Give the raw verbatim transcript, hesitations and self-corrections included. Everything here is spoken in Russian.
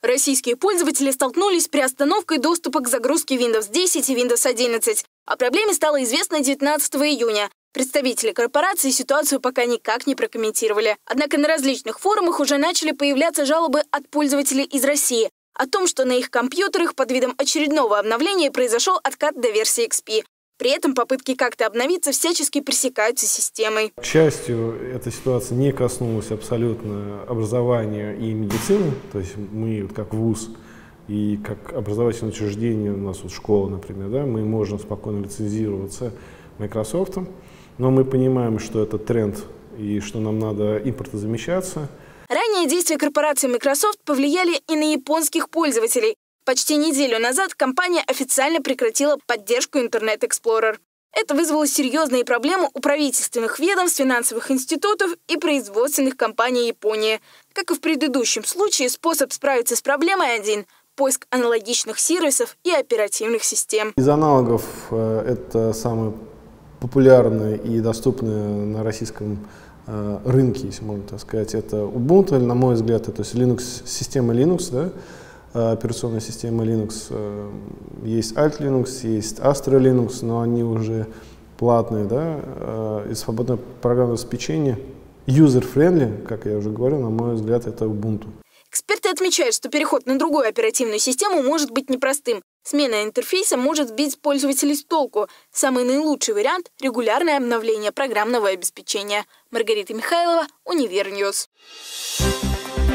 Российские пользователи столкнулись с приостановкой доступа к загрузке Windows десять и Windows одиннадцать. О проблеме стало известно девятнадцатого июня. Представители корпорации ситуацию пока никак не прокомментировали. Однако на различных форумах уже начали появляться жалобы от пользователей из России о том, что на их компьютерах под видом очередного обновления произошел откат до версии икс пи. При этом попытки как-то обновиться всячески пресекаются системой. К счастью, эта ситуация не коснулась абсолютно образования и медицины. То есть мы, как вуз и как образовательное учреждение, у нас вот школа, например, да, мы можем спокойно лицензироваться Microsoft, но мы понимаем, что это тренд и что нам надо импортозамещаться. Ранее действия корпорации Microsoft повлияли и на японских пользователей. Почти неделю назад компания официально прекратила поддержку Internet Explorer. Это вызвало серьезные проблемы у правительственных ведомств, финансовых институтов и производственных компаний Японии. Как и в предыдущем случае, способ справиться с проблемой один – поиск аналогичных сервисов и оперативных систем. Из аналогов это самое популярное и доступное на российском рынке, если можно так сказать, это Ubuntu, на мой взгляд, это Linux, система Linux, да? Операционная система Linux, есть Alt Linux, есть Astra Linux, но они уже платные, да, и свободное программное обеспечение, user-friendly, как я уже говорил, на мой взгляд, это Ubuntu. Эксперты отмечают, что переход на другую оперативную систему может быть непростым. Смена интерфейса может сбить пользователей с толку. Самый наилучший вариант – регулярное обновление программного обеспечения. Маргарита Михайлова, Универньюз.